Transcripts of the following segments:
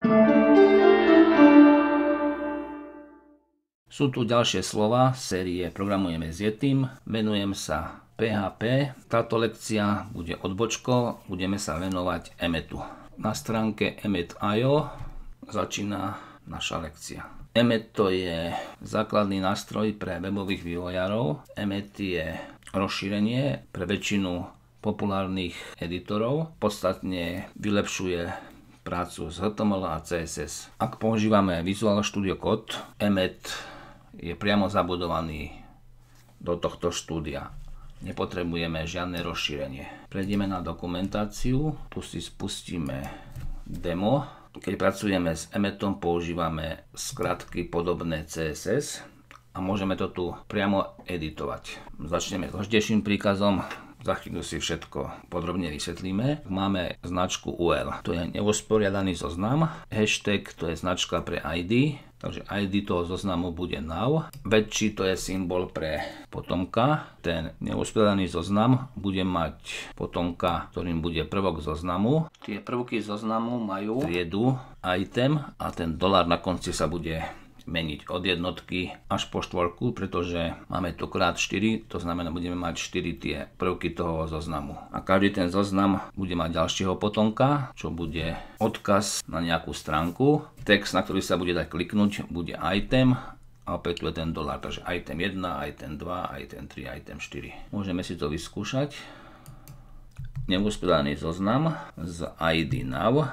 Sú tu ďalšie slova série Programujeme s Yetim. Venujem sa PHP. Táto lekcia bude odbočkou. Budeme sa venovať Emmetu. Na stránke emmet.io začína naša lekcia. Emmet to je základný nástroj pre webových vývojárov. Emmet je rozšírenie pre väčšinu populárnych editorov. Podstatne vylepšuje prácu s HTML a CSS. Ak používame Visual Studio Code, Emmet je priamo zabudovaný do tohto štúdia. Nepotrebujeme žiadne rozšírenie. Prejdeme na dokumentáciu. Tu si spustíme demo. Keď pracujeme s Emmetom, používame skratky podobné CSS a môžeme to tu priamo editovať. Začneme s dôležitejším príkazom. Za chvíľu si všetko podrobne vysvetlíme. Máme značku UL, to je neusporiadaný zoznam. Hashtag to je značka pre ID, takže ID toho zoznamu bude now. Väčší to je symbol pre potomka. Ten neusporiadaný zoznam bude mať potomka, ktorým bude prvok zoznamu. Tie prvky zoznamu majú triedu item a ten dolár na konci sa bude meniť od jednotky až po štvorku, pretože máme to krát 4, to znamená, budeme mať 4 tie prvky toho zoznamu. A každý ten zoznam bude mať ďalšieho potomka, čo bude odkaz na nejakú stránku. Text, na ktorý sa bude dať kliknúť, bude item a opäť tu je ten dolár, takže item 1, item 2, item 3, item 4. Môžeme si to vyskúšať. Neusporiadaný zoznam z ID now.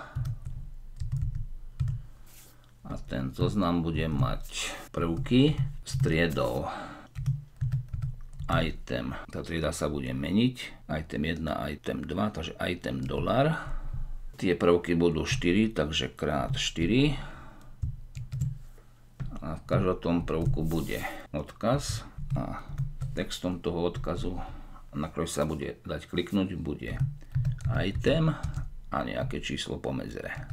A ten zoznam bude mať prvky s triedou item. Tá trieda sa bude meniť. Item 1, item 2, takže item dolár. Tie prvky budú 4, takže krát 4. A v každom prvku bude odkaz. A textom toho odkazu, na ktorý sa bude dať kliknúť, bude item a nejaké číslo po medzere.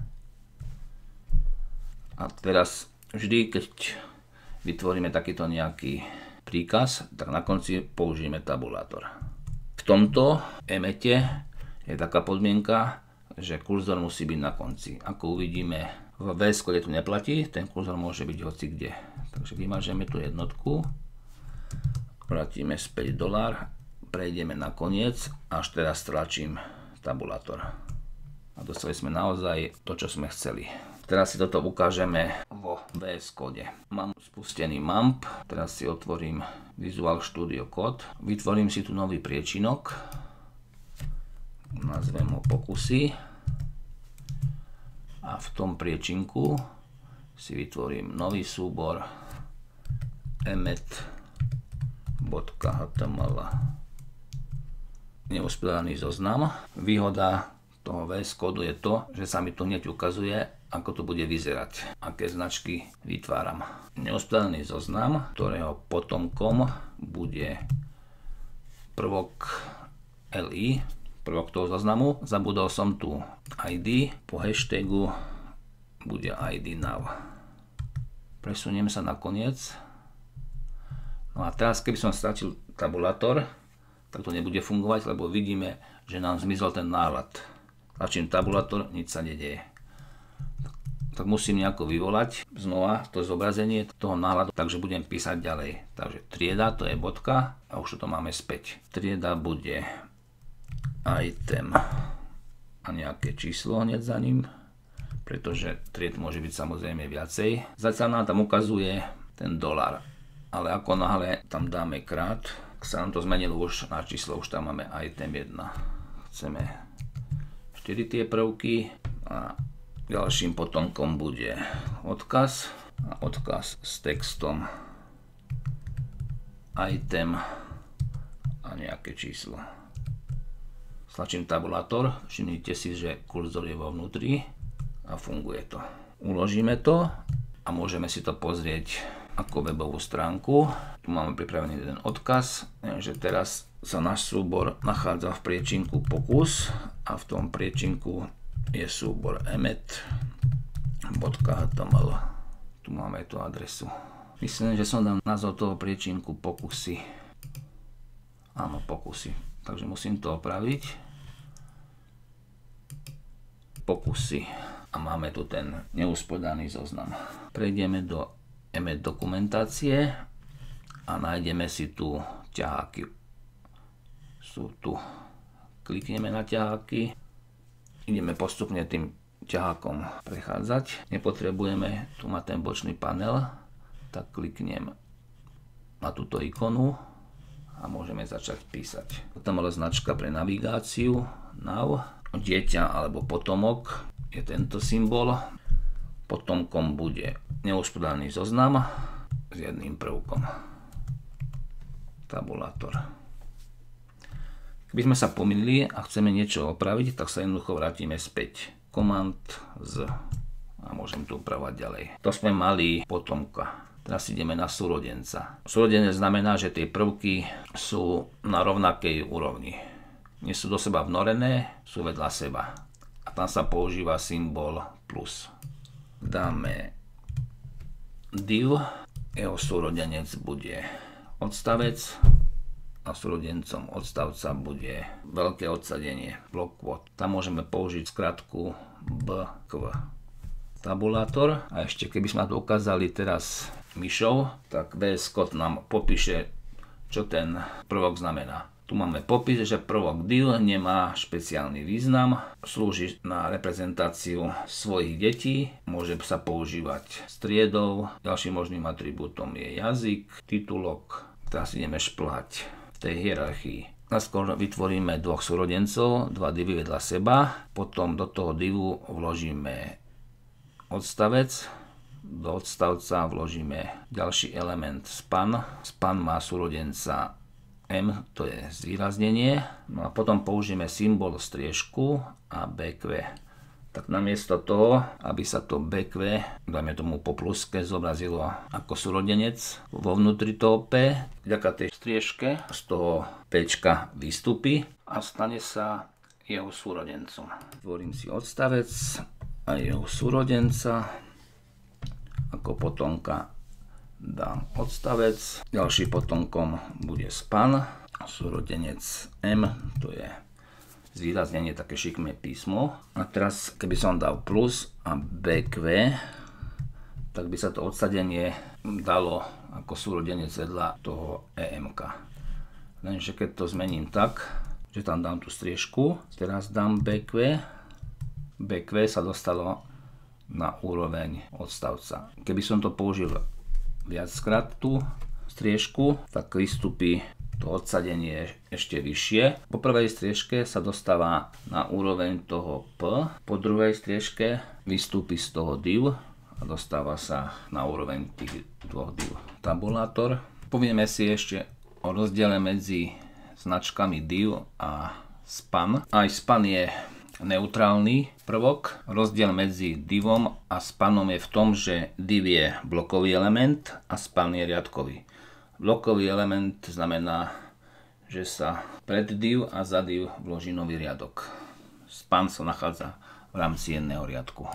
A teraz vždy, keď vytvoríme takýto nejaký príkaz, tak na konci použijeme tabulátor. V tomto Emmete je taká podmienka, že kurzor musí byť na konci. Ako uvidíme, v VS Code tu neplatí, ten kurzor môže byť hoci kde. Takže vymažeme tú jednotku, vrátime späť dolár, prejdeme na koniec, až teraz stlačím tabulátor. A dostali sme naozaj to, čo sme chceli. Teraz si toto ukážeme vo VS Code. Mám spustený MAMP, teraz si otvorím Visual Studio Code, vytvorím si tu nový priečinok, nazvem ho pokusy a v tom priečinku si vytvorím nový súbor emmet.html. Neusporiadaný zoznam. Výhoda toho VS Code je to, že sa mi to hneď ukazuje, ako to bude vyzerať, aké značky vytváram. Neusporiadaný zoznam, ktorého potomkom bude prvok LI, prvok toho zoznamu. Zabudol som tu ID, po hashtagu bude ID now. Presuniem sa na koniec. No a teraz, keby som stlačil tabulátor, tak to nebude fungovať, lebo vidíme, že nám zmizol ten náhľad. Tlačím tabulátor, nič sa nedeje. Tak musím nejako vyvolať znova to zobrazenie toho náhľadu, takže budem písať ďalej. Takže trieda, to je bodka a už to máme späť. Trieda bude item a nejaké číslo hneď za ním, pretože tried môže byť samozrejme viacej. Zatiaľ nám tam ukazuje ten dolár, ale ako náhle tam dáme krát, sa nám to zmenilo už na číslo, už tam máme item 1. Chceme 4 tie prvky a ďalším potomkom bude odkaz a odkaz s textom item a nejaké číslo. Stlačím tabulátor, všimnite si, že kurzor je vo vnútri a funguje to. Uložíme to a môžeme si to pozrieť ako webovú stránku. Tu máme pripravený jeden odkaz, že teraz sa náš súbor nachádza v priečinku pokus a v tom priečinku je súbor emmet.html. Tu máme tú adresu. Myslím, že som dal názov toho priečinku pokusy. Áno, pokusy. Takže musím to opraviť. Pokusy. a máme tu ten neusporiadaný zoznam. Prejdeme do emet dokumentácie a nájdeme si tu ťaháky. Sú tu. Klikneme na ťaháky. Ideme postupne tým ťahákom prechádzať. Nepotrebujeme tu mať ten bočný panel, tak kliknem na túto ikonu a môžeme začať písať. Tam ale značka pre navigáciu, nav, dieťa alebo potomok je tento symbol. Potomkom bude neusporiadaný zoznam s jedným prvkom. Tabulátor. Keby sme sa pomýlili a chceme niečo opraviť, tak sa jednoducho vrátime späť. Command Z a môžem tu upravovať ďalej. To sme mali potomka. Teraz ideme na súrodenca. Súrodenec znamená, že tie prvky sú na rovnakej úrovni. Nie sú do seba vnorené, sú vedľa seba. A tam sa používa symbol plus. Dáme div, jeho súrodenec bude odstavec a súrodencom odstavca bude veľké odsadenie, block quote. Tam môžeme použiť skratku BQ. Tabulátor. A ešte keby sme to ukázali teraz myšou, tak VS Code nám popíše, čo ten prvok znamená. Tu máme popis, že prvok div nemá špeciálny význam, slúži na reprezentáciu svojich detí, môže sa používať striedou, ďalším možným atribútom je jazyk, titulok. Teraz ideme šplhať v tej hierarchii. Najskôr vytvoríme dvoch súrodencov, dva divy vedľa seba, potom do toho divu vložíme odstavec, do odstavca vložíme ďalší element span. Span má súrodenca M, to je zvýraznenie. No a potom použijeme symbol striežku a BQ. Tak namiesto toho, aby sa to BQ, dajme tomu po pluske, zobrazilo ako súrodenec vo vnútri toho P, vďaka tej striežke z toho Pčka vystúpi a stane sa jeho súrodencom. Tvorím si odstavec a jeho súrodenca. Ako potomka dám odstavec. Ďalší potomkom bude span. Súrodenec M, to je zvýraznenie, také šikmé písmo. A teraz, keby som dal plus a BQ, tak by sa to odsadenie dalo ako súrodenec vedľa toho EMK. Lenže keď to zmením tak, že tam dám tú striežku, teraz dám BQ, BQ sa dostalo na úroveň odstavca. Keby som to použil viackrát tú striežku, tak vystúpi to odsadenie ešte vyššie. Po prvej striežke sa dostáva na úroveň toho P, po druhej striežke vystúpi z toho div a dostáva sa na úroveň tých dvoch div. Tabulátor. Povieme si ešte o rozdiele medzi značkami div a span. Aj span je neutrálny prvok. Rozdiel medzi divom a spanom je v tom, že div je blokový element a span je riadkový. Blokový element znamená, že sa pred div a za div vloží nový riadok. Span sa nachádza v rámci jedného riadku.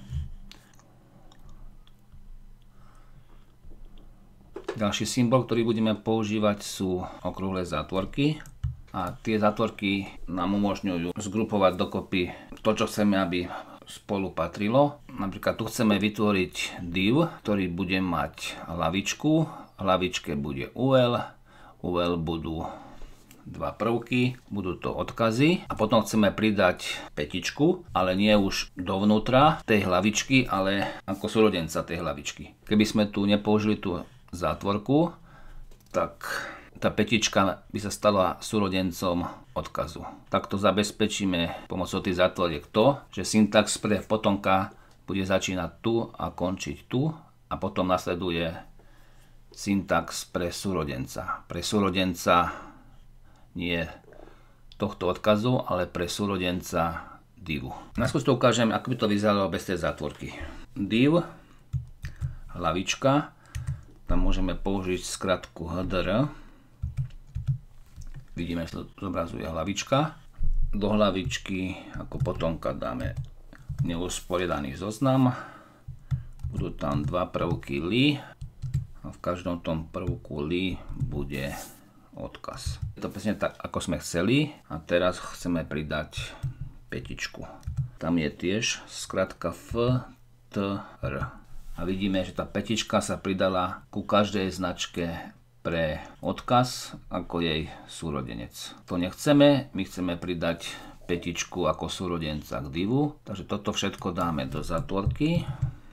Ďalší symbol, ktorý budeme používať, sú okrúhle zátvorky. A tie zátvorky nám umožňujú zgrupovať dokopy to, čo chceme, aby spolu patrilo. Napríklad tu chceme vytvoriť div, ktorý bude mať hlavičku. V hlavičke bude UL. UL budú dva prvky, budú to odkazy. A potom chceme pridať petičku, ale nie už dovnútra tej hlavičky, ale ako súrodenca tej hlavičky. Keby sme tu nepoužili tú zátvorku, tak tá petička by sa stala súrodencom odkazu. Takto zabezpečíme pomocou tých zátvoriek to, že syntax pre potomka bude začínať tu a končiť tu a potom nasleduje syntax pre súrodenca. Pre súrodenca nie tohto odkazu, ale pre súrodenca divu. Najskôr to ukážem, ako by to vyzeralo bez tej zátvorky. Div, hlavička, tam môžeme použiť skratku HDR. Vidíme, že to zobrazuje hlavička. Do hlavičky ako potomka dáme neusporiadaný zoznam. Budú tam dva prvky li a v každom tom prvku li bude odkaz. Je to presne tak, ako sme chceli a teraz chceme pridať petičku. tam je tiež skratka FTR. A vidíme, že tá petička sa pridala ku každej značke pre odkaz ako jej súrodenec. To nechceme, my chceme pridať petičku ako súrodenca k divu, takže toto všetko dáme do zatvorky.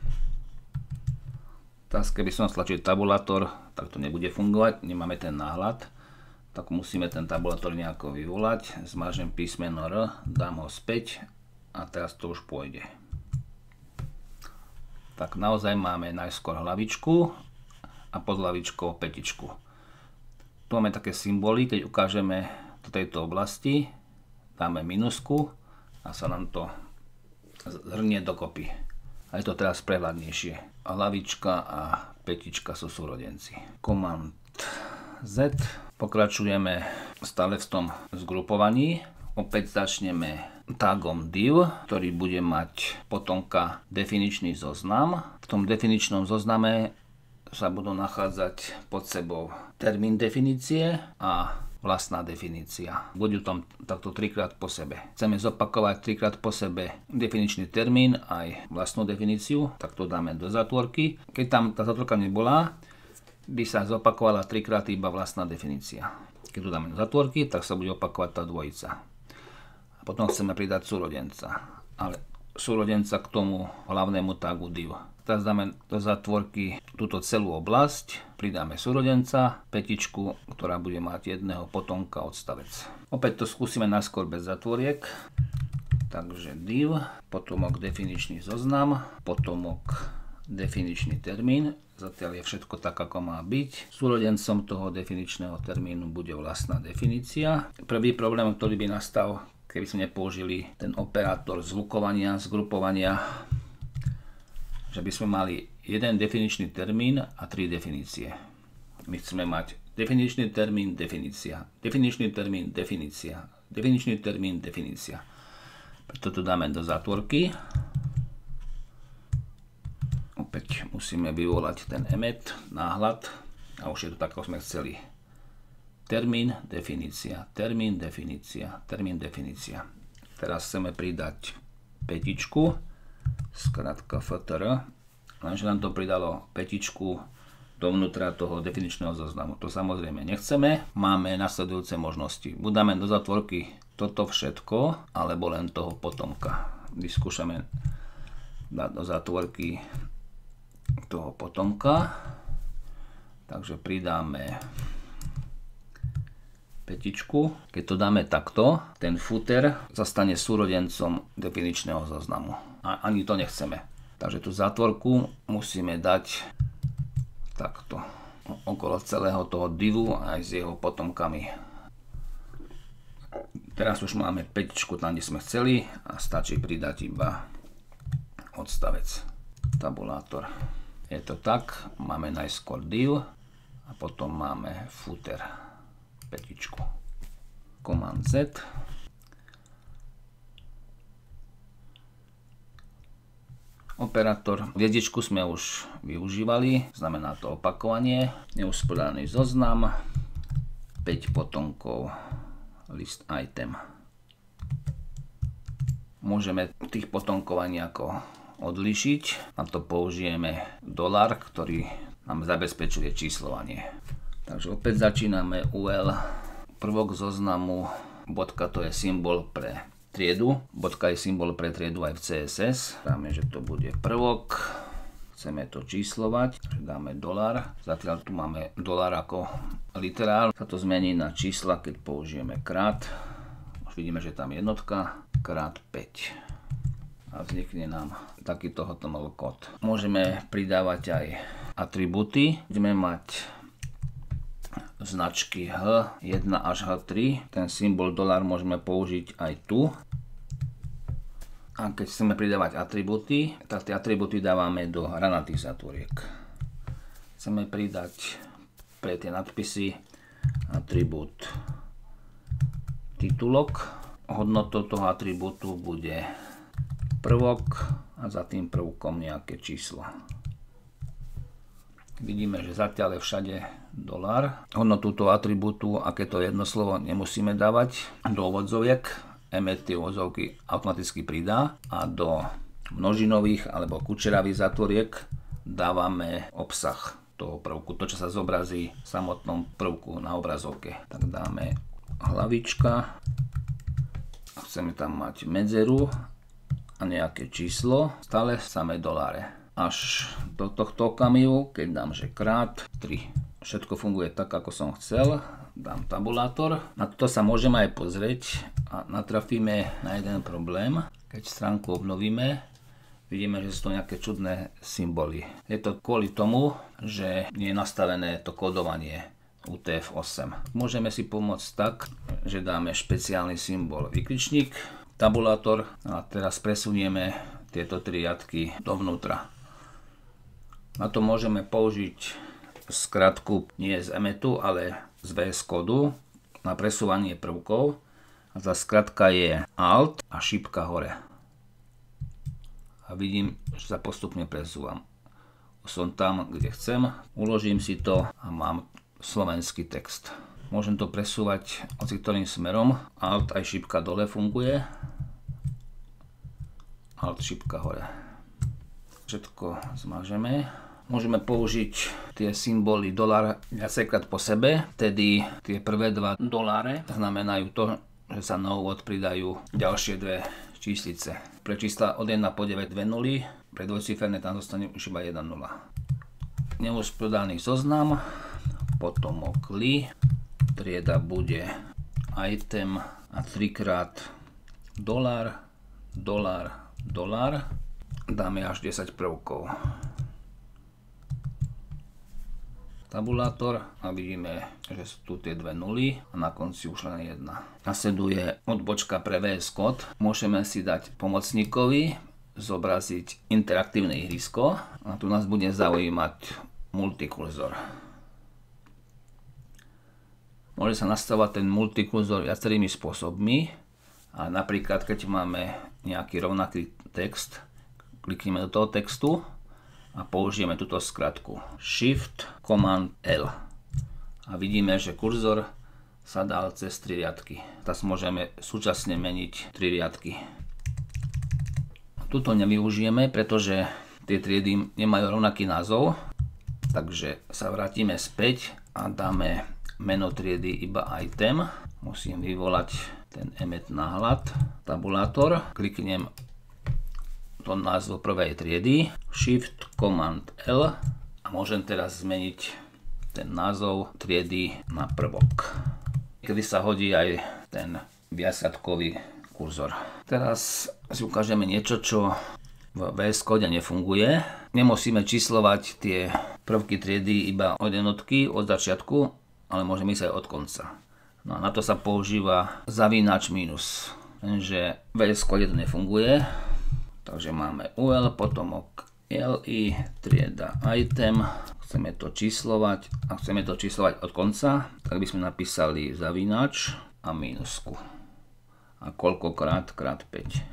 Teraz keby som stlačil tabulátor, tak to nebude fungovať, nemáme ten náhľad, tak musíme ten tabulátor nejako vyvolať. Zmažem písmeno R, dám ho späť a teraz to už pôjde. Tak naozaj máme najskôr hlavičku a pod hlavičkou petičku. Tu máme také symboly, keď ukážeme do tejto oblasti, dáme minusku a sa nám to zhrnie dokopy. A je to teraz prehľadnejšie. Hlavička a petička sú súrodenci. Command Z. Pokračujeme stále v tom zgrupovaní. Opäť začneme tagom div, ktorý bude mať potomka definičný zoznam. V tom definičnom zozname sa budú nachádzať pod sebou termín definície a vlastná definícia. Budú tam takto trikrát po sebe. Chceme zopakovať trikrát po sebe definičný termín aj vlastnú definíciu, tak to dáme do zatvorky. Keď tam tá zatvorka nebola, by sa zopakovala trikrát iba vlastná definícia. Keď to dáme do zatvorky, tak sa bude opakovať tá dvojica. A potom chceme pridať súrodenca. Ale súrodenca k tomu hlavnému tagu div. Teraz dáme do zatvorky túto celú oblasť, pridáme súrodenca, petičku, ktorá bude mať jedného potomka odstavec. Opäť to skúsime najskôr bez zatvoriek. Takže div, potomok definičný zoznam, potomok definičný termín. Zatiaľ je všetko tak, ako má byť. Súrodencom toho definičného termínu bude vlastná definícia. Prvý problém, ktorý by nastal, keby sme nepoužili ten operátor zlukovania, zgrupovania, že by sme mali jeden definičný termín a 3 definície. My chceme mať definičný termín, definícia, definičný termín, definícia, definičný termín, definícia. Preto to dáme do zátvorky. Opäť musíme vyvolať ten emet, náhľad a už je to tak, ako sme chceli. Termín, definícia, termín, definícia, termín, definícia. Teraz chceme pridať petičku, skratka FTR, lenže nám to pridalo petičku dovnútra toho definičného zoznamu. To samozrejme nechceme. Máme nasledujúce možnosti. Buď dáme do zatvorky toto všetko, alebo len toho potomka. Vyskúšame dať do zatvorky toho potomka. Takže pridáme petičku. Keď to dáme takto, ten footer sa stane súrodencom definičného zoznamu. A ani to nechceme. Takže tú zátvorku musíme dať takto okolo celého toho divu aj s jeho potomkami. Teraz už máme petičku tam, kde sme chceli a stačí pridať iba odstavec, tabulátor. Je to tak, máme najskôr div a potom máme footer, petičku. Command Z. Operátor hviezdičku sme už využívali, znamená to opakovanie, neusporiadaný zoznam, 5 potomkov, list item. Môžeme tých potomkov aj nejako odlišiť, na to použijeme dolar, ktorý nám zabezpečuje číslovanie. Takže opäť začíname UL, prvok zoznamu, bodka to je symbol pre triedu, bodka je symbol pre triedu aj v CSS. Dáme, že to bude prvok, chceme to číslovať, dáme dolar, zatiaľ tu máme dolar ako literál, sa to zmení na čísla, keď použijeme krát, už vidíme, že tam je jednotka, krát 5. A vznikne nám takýto HTML kód. Môžeme pridávať aj atribúty. Budeme mať značky H1 až H3. Ten symbol dolar môžeme použiť aj tu. A keď chceme pridávať atribúty, tak tie atribúty dávame do hranatých zatvoriek. Chceme pridať pre tie nadpisy atribút titulok. Hodnotou toho atribútu bude prvok a za tým prvkom nejaké číslo. Vidíme, že zatiaľ je všade dolar. Hodnotu toho atribútu, aké to jedno slovo, nemusíme dávať do úvodzoviek, emety uvozovky automaticky pridá a do množinových alebo kučeravých zatvoriek dávame obsah toho prvku, to čo sa zobrazí v samotnom prvku na obrazovke. Tak dáme hlavička a chceme tam mať medzeru a nejaké číslo, stále samé doláre. Až do tohto okamihu, keď dám, že krát 3. Všetko funguje tak, ako som chcel. Dám tabulátor. Na to sa môžeme aj pozrieť a natrafíme na jeden problém. Keď stránku obnovíme, vidíme, že sú to nejaké čudné symboly. Je to kvôli tomu, že nie je nastavené to kódovanie UTF-8. Môžeme si pomôcť tak, že dáme špeciálny symbol vykričník, tabulátor a teraz presunieme tieto 3 riadky dovnútra. Na to môžeme použiť skratku nie z emetu, ale z VS kódu na presúvanie prvkov. A tá skratka je Alt a šípka hore. A vidím, že sa postupne presúvam. Som tam, kde chcem, uložím si to a mám slovenský text. Môžem to presúvať hociktorým smerom. Alt aj šípka dole funguje. Alt šípka hore. Všetko zmažeme. Môžeme použiť tie symboly dolár viacejkrát po sebe, tedy tie prvé 2 doláre znamenajú to, že sa na úvod pridajú ďalšie 2 číslice. Pre čísla od 1 po 9 2 nuly, pre dvojciferné tam zostane už iba 1 nula. Neuspodaný zoznam, potom okli, trieda bude item a 3-krát dolár, dolár, dolár. Dáme až 10 prvkov. Tabulátor a vidíme, že sú tu tie 2 nuly a na konci už len 1. Nasleduje odbočka pre VS kód. Môžeme si dať pomocníkovi zobraziť interaktívne ihrisko a tu nás bude zaujímať multikurzor. Môže sa nastavovať ten multikurzor viacerými spôsobmi a napríklad keď máme nejaký rovnaký text, klikneme do toho textu a použijeme túto skratku Shift Command L a vidíme, že kurzor sa dal cez 3 riadky. Teraz môžeme súčasne meniť 3 riadky. Tuto nevyužijeme, pretože tie triedy nemajú rovnaký názov, takže sa vrátime späť a dáme meno triedy iba item. Musím vyvolať ten emet náhľad, tabulátor, kliknem to názvo prvej triedy, Shift Command L a môžem teraz zmeniť ten názov triedy na prvok. Kedy sa hodí aj ten viacriadkový kurzor. Teraz si ukážeme niečo, čo v VS Code nefunguje. Nemusíme číslovať tie prvky triedy iba od jednotky, od začiatku, ale môžeme ísť aj od konca. No a na to sa používa zavínač minus. Lenže v VS Code to nefunguje. Takže máme UL, potomok LI, trieda item, chceme to číslovať a chceme to číslovať od konca, tak by sme napísali zavínač a mínusku. A koľkokrát krát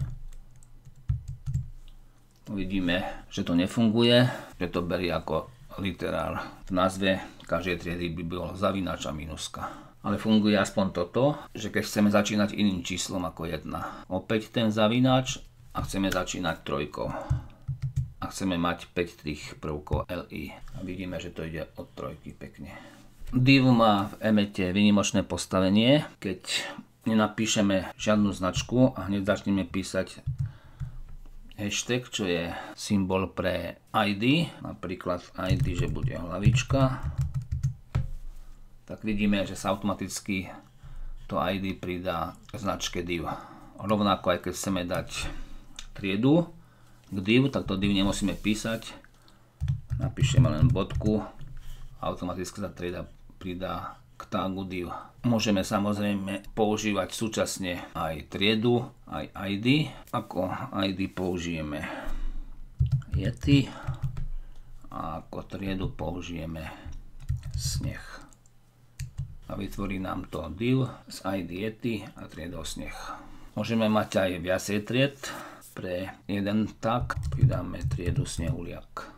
5. Vidíme, že to nefunguje, že to berie ako literál. V názve každej triedy by bol zavínač a mínuska. Ale funguje aspoň toto, že keď chceme začínať iným číslom ako 1. Opäť ten zavínač a chceme začínať 3. A chceme mať 5 tých prvkov LI. A vidíme, že to ide od 3 pekne. Div má v emete výnimočné postavenie. Keď nenapíšeme žiadnu značku a hneď začneme písať hashtag, čo je symbol pre ID, napríklad ID, že bude hlavička, tak vidíme, že sa automaticky to ID pridá k značke div. Rovnako aj keď chceme dať triedu k div, tak to div nemusíme písať, napíšeme len bodku, automaticky sa trieda pridá k tagu div. Môžeme samozrejme používať súčasne aj triedu, aj ID. Ako ID použijeme Yeti a ako triedu použijeme sneh. A vytvorí nám to div z ID Yeti a triedou sneh. Môžeme mať aj viacej tried. Pre jeden tag pridáme triedu snehuliak.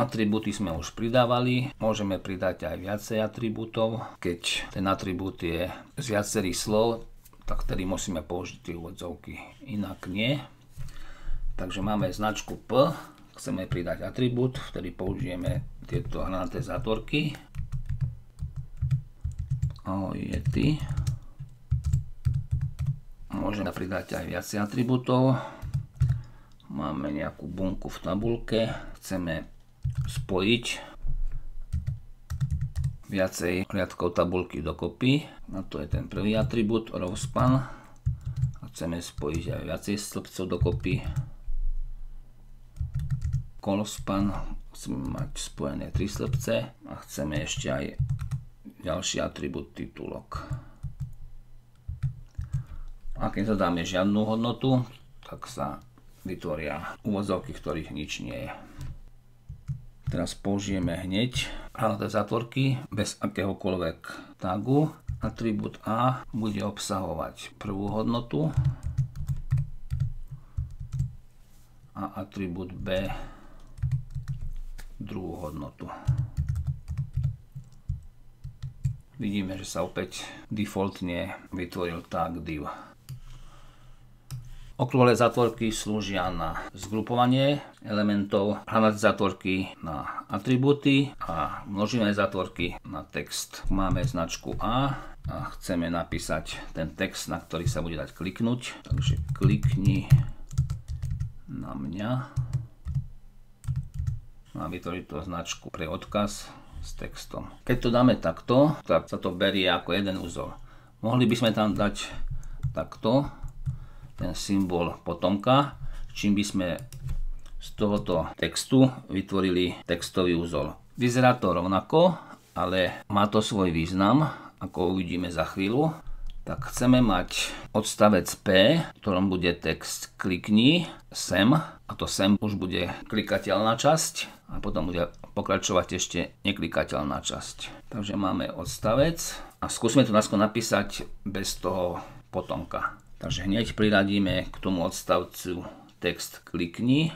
Atribúty sme už pridávali, môžeme pridať aj viacej atribútov. Keď ten atribút je z viacerých slov, tak vtedy musíme použiť tie úvodzovky, inak nie. Takže máme značku P, chceme pridať atribút, vtedy použijeme tieto hranaté zátvorky. Ahoj Yeti. Môžeme pridať aj viacej atribútov. Máme nejakú bunku v tabuľke, chceme spojiť viacej riadkov tabuľky dokopy. A to je ten prvý atribút, rowspan. A chceme spojiť aj viacej stĺpcov dokopy. Columnspan, chceme mať spojené 3 stĺpce a chceme ešte aj ďalší atribút titulok. A keď zadáme žiadnu hodnotu, tak sa vytvoria úvodzovky, ktorých nič nie je. Teraz použijeme hneď hranaté zátvorky bez akéhokoľvek tagu. Atribút A bude obsahovať prvú hodnotu a atribút B druhú hodnotu. Vidíme, že sa opäť defaultne vytvoril tag div. Okrúhle zátvorky slúžia na zgrupovanie elementov, hranaté zátvorky na atribúty a množinné zátvorky na text. Máme značku A a chceme napísať ten text, na ktorý sa bude dať kliknúť. Takže klikni na mňa. A vytvoriť tú značku pre odkaz s textom. Keď to dáme takto, tak sa to berie ako jeden úzol. Mohli by sme tam dať takto ten symbol potomka, čím by sme z tohoto textu vytvorili textový úzol. Vyzerá to rovnako, ale má to svoj význam, ako uvidíme za chvíľu. Tak chceme mať odstavec P, v ktorom bude text klikni sem, a to sem už bude klikateľná časť a potom bude pokračovať ešte neklikateľná časť. Takže máme odstavec a skúsme to napísať bez toho potomka. Takže hneď priradíme k tomu odstavcu text klikni.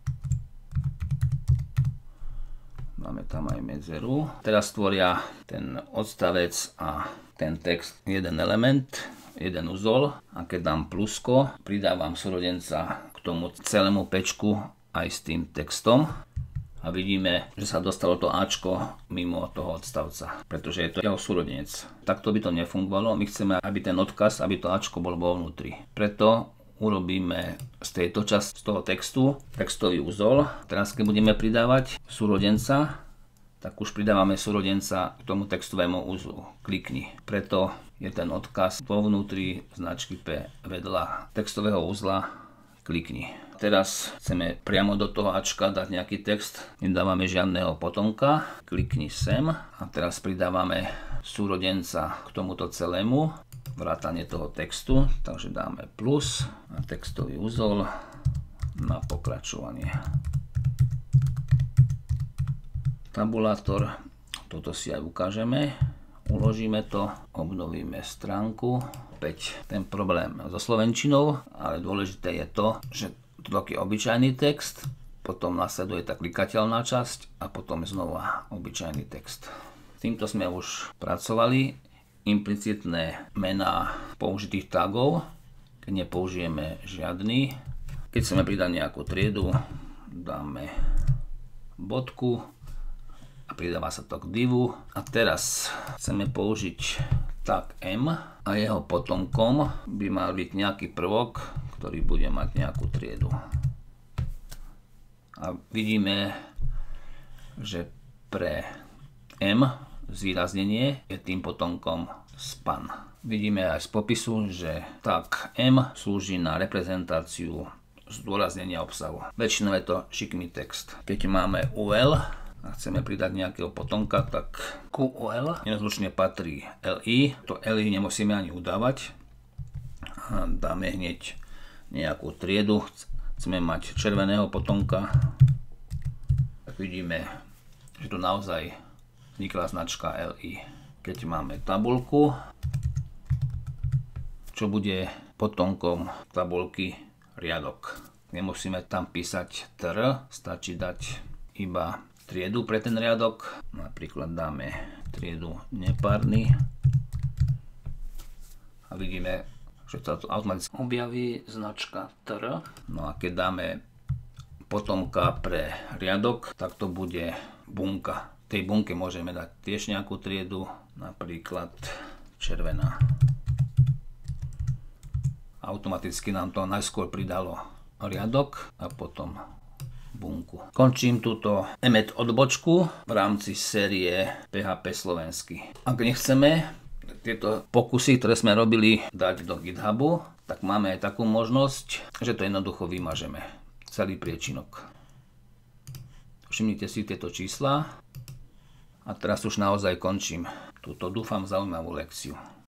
Máme tam aj medzeru. Teraz tvoria ten odstavec a ten text jeden element, jeden úzol. A keď dám plusko, pridávam súrodenca k tomu celému pečku aj s tým textom. A vidíme, že sa dostalo to Ačko mimo toho odstavca, pretože je to jeho súrodenec. Takto by to nefungovalo. My chceme, aby ten odkaz, aby to Ačko bol vo vnútri. Preto urobíme z tejto časti, z toho textu, textový úzol. Teraz, keď budeme pridávať súrodenca, tak už pridávame súrodenca k tomu textovému úzlu. Klikni. Preto je ten odkaz vo vnútri značky P vedľa textového úzla. Klikni. Teraz chceme priamo do toho Ačka dať nejaký text. Nedávame žiadneho potomka. Klikni sem. A teraz pridávame súrodenca k tomuto celému. Vrátanie toho textu. Takže dáme plus a textový úzol na pokračovanie. Tabulátor. Toto si aj ukážeme. Uložíme to. Obnovíme stránku. Opäť ten problém so slovenčinou, ale dôležité je to, že to je obyčajný text, potom nasleduje tá klikateľná časť a potom znova obyčajný text. Týmto sme už pracovali. Implicitné mená použitých tagov, keď nepoužijeme žiadny. Keď chceme pridať nejakú triedu, dáme bodku a pridáva sa to k divu. A teraz chceme použiť tag M a jeho potomkom by mal byť nejaký prvok, ktorý bude mať nejakú triedu. A vidíme, že pre M zvýraznenie je tým potomkom span. Vidíme aj z popisu, že tag M slúži na reprezentáciu zdôraznenia obsahu. Väčšinou je to šikmý text. Keď máme UL a chceme pridať nejakého potomka, tak QL nerozlučne patrí LI. To LI nemusíme ani udávať. A dáme hneď nejakú triedu. Chceme mať červeného potomka. Tak vidíme, že tu naozaj vznikla značka LI. Keď máme tabuľku, čo bude potomkom tabuľky riadok. Nemusíme tam písať TR, stačí dať iba triedu pre ten riadok. Napríklad dáme triedu nepárny a vidíme, že sa tu automaticky objaví značka TR. No a keď dáme potomka pre riadok, tak to bude bunka. Tej bunke môžeme dať tiež nejakú triedu, napríklad červená. Automaticky nám to najskôr pridalo riadok a potom bunku. Končím túto emet odbočku v rámci série PHP slovenský. Ak nechceme tieto pokusy, ktoré sme robili, dať do GitHubu, tak máme aj takú možnosť, že to jednoducho vymažeme. Celý priečinok. Všimnite si tieto čísla. A teraz už naozaj končím túto, dúfam, zaujímavú lekciu.